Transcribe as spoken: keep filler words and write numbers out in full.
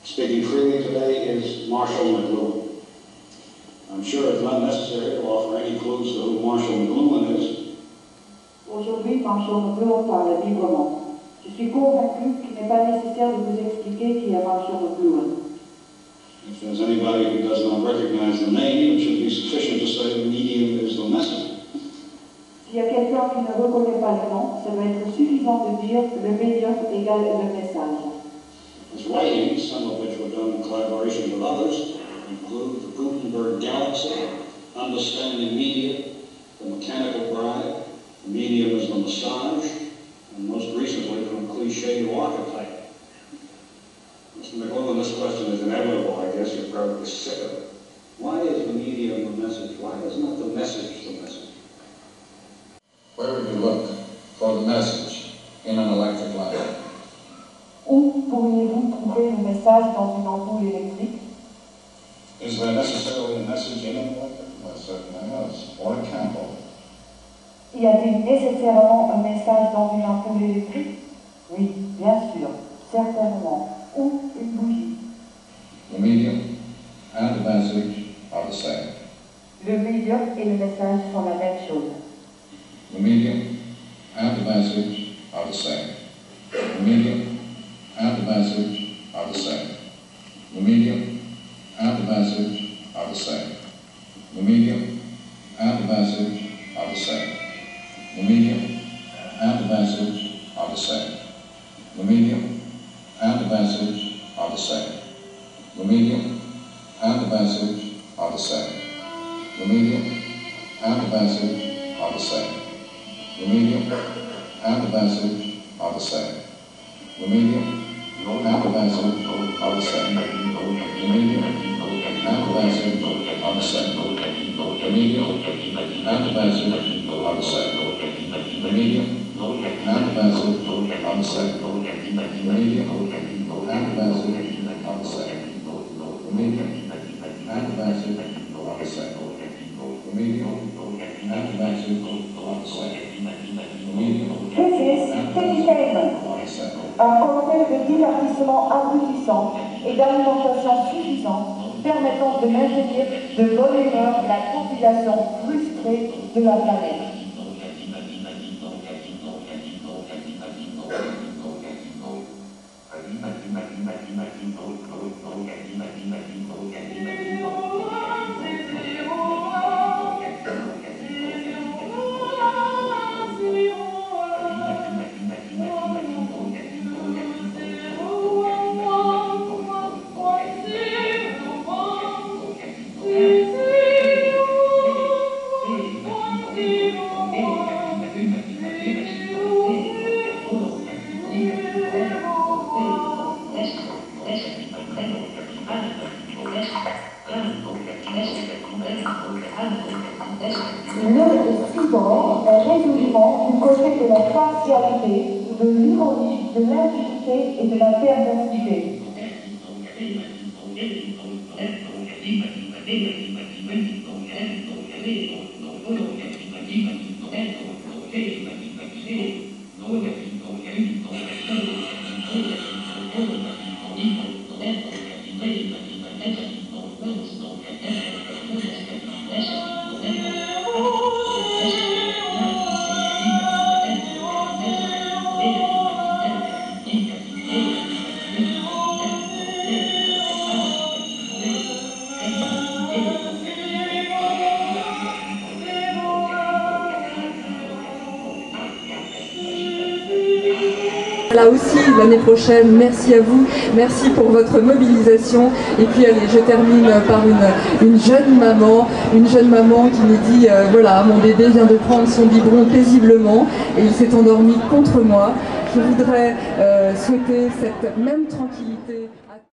Speaking freely today is Marshall McLuhan. I'm sure it's not necessary to offer any clues to who Marshall McLuhan is. Aujourd'hui, Marshall McLuhan parle librement. Je suis convaincu qu'il n'est pas nécessaire de vous expliquer qui est Marshall McLuhan. If there's anybody who does not recognize the name, it should be sufficient to say the medium is the message. S'il y a quelqu'un qui ne reconnaît pas le nom, ça doit être suffisant de dire le médium égale le message. His writings, some of which were done in collaboration with others, include The Gutenberg Galaxy, Understanding Media, The Mechanical Bride, The Medium is the Massage, and most recently From Cliché to Archetype. Mister McLuhan, this question is inevitable. I guess you're probably sick of it. Why is the medium the message? Why is not the message the message? Where would you look for the message in an electric light? Où pourriez-vous trouver le message dans une ampoule électrique? Is there necessarily a message in an electric light? Certainly is. Or a candle. Y a-t-il nécessairement un message dans une ampoule électrique? Oui, bien sûr, certainement. Ou une bougie. The medium and the message are the same. Le médium et le message sont la même chose. The medium and the message are the same. The medium and the message are the same. The medium and the message are the same. The medium and the message are the same. The medium and the message are the same. The medium and the message are the same. The medium and the message are the same. The medium and the message are the same. The medium and the message are the same. The medium and the message are the same. The medium and the message are the same. The medium and the message are the same. The medium and the message are the same. The medium and the message are the same. The medium and the message are the same. The medium and the message are the same. This is Entertainment, un cocktail de divertissement abrutissant et d'alimentation suffisante permettant de maintenir de bonne humeur la population frustrée de la planète. Le Stribord est résolument du côté de la partialité, de l'ironie, de l'intimité et de la perversité. Là aussi, l'année prochaine, merci à vous, merci pour votre mobilisation. Et puis allez, je termine par une, une jeune maman, une jeune maman qui me dit, euh, voilà, mon bébé vient de prendre son biberon paisiblement et il s'est endormi contre moi. Je voudrais euh, souhaiter cette même tranquillité à